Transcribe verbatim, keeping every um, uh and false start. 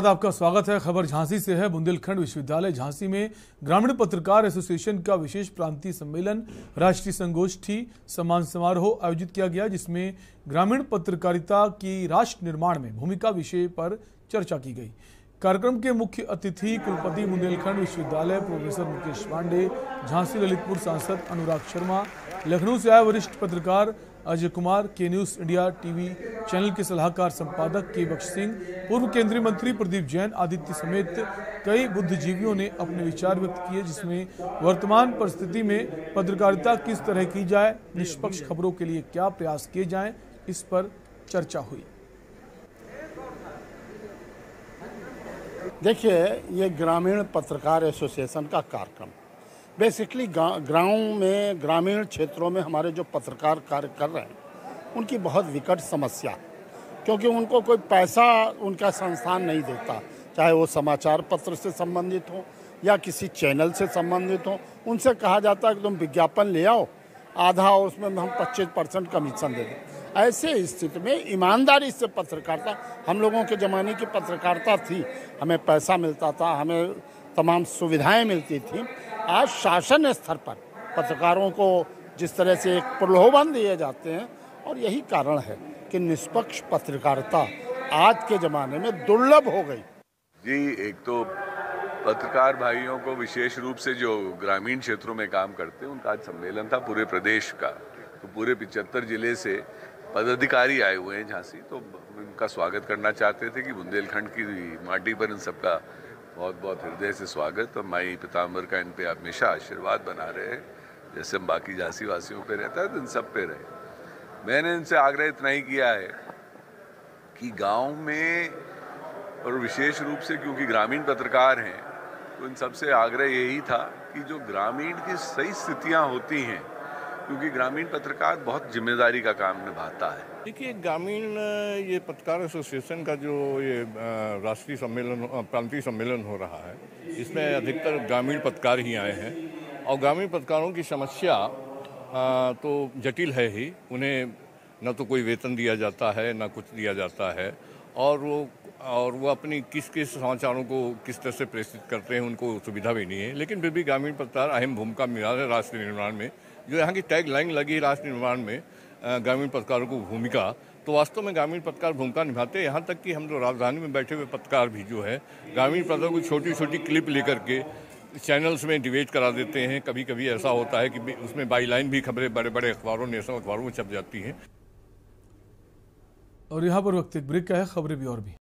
आपका स्वागत है। खबर झांसी से है। बुंदेलखंड विश्वविद्यालय झांसी में ग्रामीण पत्रकार एसोसिएशन का विशेष प्रांतीय सम्मेलन राष्ट्रीय संगोष्ठी सम्मान समारोह आयोजित किया गया, जिसमें ग्रामीण पत्रकारिता की राष्ट्र निर्माण में भूमिका विषय पर चर्चा की गई। कार्यक्रम के मुख्य अतिथि कुलपति बुंदेलखंड विश्वविद्यालय प्रोफेसर मुकेश पांडे, झांसी ललितपुर सांसद अनुराग शर्मा, लखनऊ से आए वरिष्ठ पत्रकार अजय कुमार, के न्यूज इंडिया टीवी चैनल के सलाहकार संपादक के बख्श सिंह, पूर्व केंद्रीय मंत्री प्रदीप जैन, आदित्य समेत कई बुद्धिजीवियों ने अपने विचार व्यक्त किए, जिसमें वर्तमान परिस्थिति में पत्रकारिता किस तरह की जाए, निष्पक्ष खबरों के लिए क्या प्रयास किए जाएं, इस पर चर्चा हुई। देखिए, ये ग्रामीण पत्रकार एसोसिएशन का कार्यक्रम बेसिकली गांव में, ग्रामीण क्षेत्रों में हमारे जो पत्रकार कार्य कर रहे हैं उनकी बहुत विकट समस्या, क्योंकि उनको कोई पैसा उनका संस्थान नहीं देता, चाहे वो समाचार पत्र से संबंधित हो या किसी चैनल से संबंधित हो। उनसे कहा जाता है कि तुम विज्ञापन ले आओ, आधा और उसमें हम पच्चीस परसेंट कमीशन दे दें। ऐसे स्थिति में ईमानदारी से पत्रकारिता, हम लोगों के ज़माने की पत्रकारिता थी, हमें पैसा मिलता था, हमें तमाम सुविधाएं मिलती थी। आज शासन स्तर पर पत्रकारों को जिस तरह से एक प्रलोभन दिए जाते हैं, और यही कारण है कि निष्पक्ष पत्रकारिता आज के ज़माने में दुर्लभ हो गई। जी, एक तो पत्रकार भाइयों को विशेष रूप से जो ग्रामीण क्षेत्रों में काम करते हैं, उनका आज सम्मेलन था पूरे प्रदेश का। तो पूरे पिचहत्तर जिले से पदाधिकारी आए हुए हैं झांसी, तो उनका स्वागत करना चाहते थे कि बुंदेलखंड की माटी पर इन सबका बहुत बहुत हृदय से स्वागत, और माई पीताम्बर का इन पे हमेशा आशीर्वाद बना रहे हैं, जैसे हम बाकी झांसी वासियों पे रहता है तो इन सब पे रहे। मैंने इनसे आग्रह इतना ही किया है कि गांव में, और विशेष रूप से क्योंकि ग्रामीण पत्रकार हैं, तो इन सबसे आग्रह यही था कि जो ग्रामीण की सही स्थितियां होती हैं, क्योंकि ग्रामीण पत्रकार बहुत जिम्मेदारी का काम निभाता है। देखिए, ग्रामीण ये पत्रकार एसोसिएशन का जो ये राष्ट्रीय सम्मेलन, प्रांतीय सम्मेलन हो रहा है, इसमें अधिकतर ग्रामीण पत्रकार ही आए हैं। और ग्रामीण पत्रकारों की समस्या तो जटिल है ही। उन्हें न तो कोई वेतन दिया जाता है, न कुछ दिया जाता है, और वो और वो अपनी किस किस समाचारों को किस तरह से प्रेषित करते हैं, उनको सुविधा भी नहीं है। लेकिन फिर भी ग्रामीण पत्रकार अहम भूमिका निभा रहे राष्ट्र निर्माण में। जो यहाँ की टैग लाइन लगी राष्ट्र निर्माण में, ग्रामीण पत्रकारों को भूमिका, तो वास्तव में ग्रामीण पत्रकार भूमिका निभाते हैं। यहाँ तक कि हम जो राजधानी में बैठे हुए पत्रकार भी जो है, ग्रामीण पत्रकारों को छोटी छोटी क्लिप लेकर के चैनल्स में डिबेट करा देते हैं। कभी कभी ऐसा होता है कि उसमें बाई लाइन भी खबरें बड़े बड़े अखबारों, नेशनल अखबारों में छप जाती हैं। और यहाँ पर वक्त एक ब्रेक का है, खबरें भी और भी।